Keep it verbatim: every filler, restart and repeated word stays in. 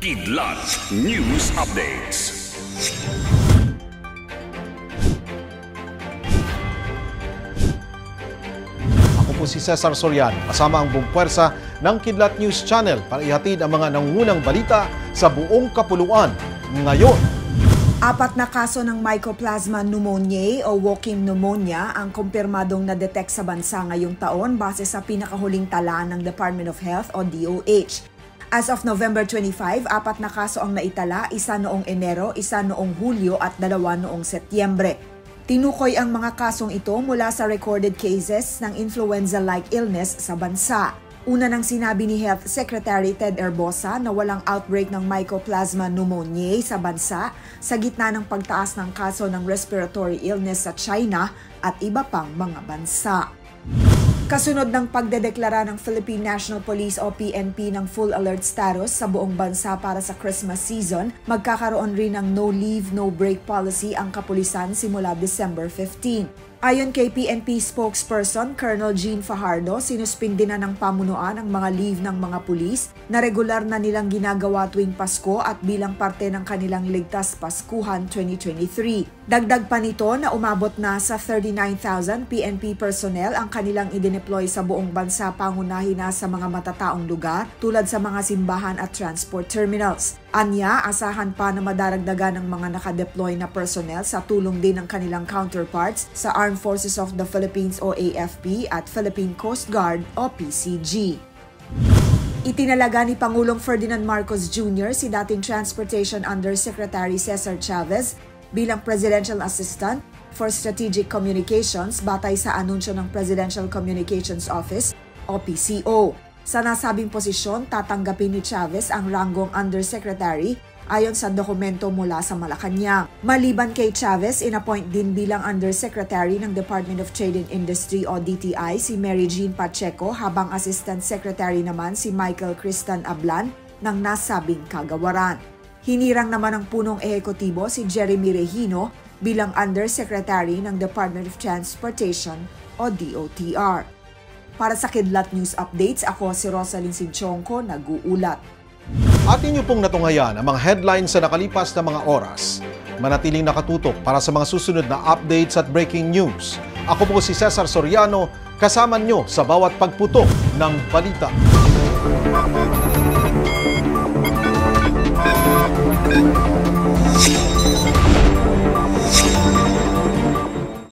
Kidlat News Updates. Ako po si Cesar Soriano, kasama ang buong puwersa ng Kidlat News Channel para ihatid ang mga nangungunang balita sa buong kapuluan ngayon. Apat na kaso ng Mycoplasma pneumoniae o walking pneumonia ang kumpirmadong na-detect sa bansa ngayong taon base sa pinakahuling tala ng Department of Health o D O H. As of November twenty-fifth, apat na kaso ang naitala, isa noong Enero, isa noong Hulyo at dalawa noong Setyembre. Tinukoy ang mga kasong ito mula sa recorded cases ng influenza-like illness sa bansa. Una nang sinabi ni Health Secretary Ted Herbosa na walang outbreak ng Mycoplasma pneumoniae sa bansa sa gitna ng pagtaas ng kaso ng respiratory illness sa China at iba pang mga bansa. Kasunod ng pagdedeklara ng Philippine National Police o P N P ng full alert status sa buong bansa para sa Christmas season, magkakaroon rin ng no leave, no break policy ang kapulisan simula December fifteenth. Ayon kay P N P spokesperson Colonel Jean Fajardo, sinuspindi na ng pamunuan ang mga leave ng mga pulis na regular na nilang ginagawa tuwing Pasko at bilang parte ng kanilang Ligtas Paskuhan twenty twenty-three. Dagdag pa nito na umabot na sa thirty-nine thousand P N P personnel ang kanilang idineploy sa buong bansa, pangunahin na sa mga matataong lugar tulad sa mga simbahan at transport terminals. Anya, asahan pa na madaragdagan ng mga nakadeploy na personnel sa tulong din ng kanilang counterparts sa Armed Forces of the Philippines o A F P at Philippine Coast Guard o P C G. Itinalaga ni Pangulong Ferdinand Marcos Junior si dating Transportation Undersecretary Cesar Chavez bilang Presidential Assistant for Strategic Communications batay sa anunsyo ng Presidential Communications Office o P C O. Sa nasabing posisyon, tatanggapin ni Chavez ang ranggong Undersecretary ayon sa dokumento mula sa Malacanang. Maliban kay Chavez, inappoint din bilang Undersecretary ng Department of Trade and Industry o D T I si Mary Jean Pacheco, habang Assistant Secretary naman si Michael Cristan Ablan ng nasabing kagawaran. Hinirang naman ng punong ehekutibo si Jeremy Regino bilang Undersecretary ng Department of Transportation o D O T R. Para sa Kidlat News Updates, ako si Rosalyn Sinchonko, nag-uulat. At inyo pong natungayan ang mga headlines sa nakalipas na mga oras. Manatiling nakatutok para sa mga susunod na updates at breaking news. Ako po si Cesar Soriano, kasama nyo sa bawat pagputok ng balita.